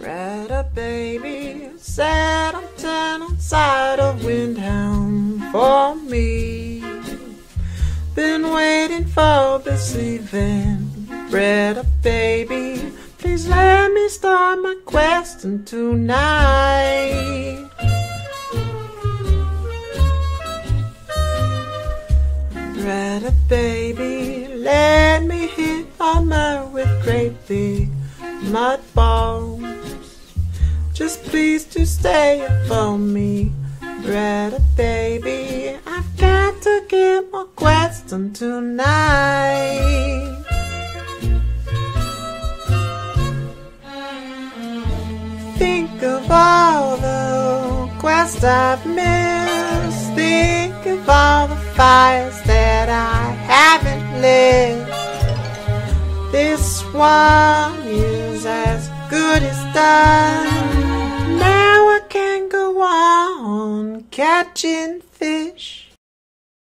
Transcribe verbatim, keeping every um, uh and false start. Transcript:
Breda Baby sat on ten outside of Windhelm for me. Been waiting for this event. Breda Baby, please let me start my question tonight. Breda Baby, let me hit altmer with great big mud balls. Just please to stay up for me. Breda Baby, I've got to get my question tonight. Think of all the quests I've missed. Think of all the fires that I haven't lit. This one is as good as done. Now I can go on catching fish.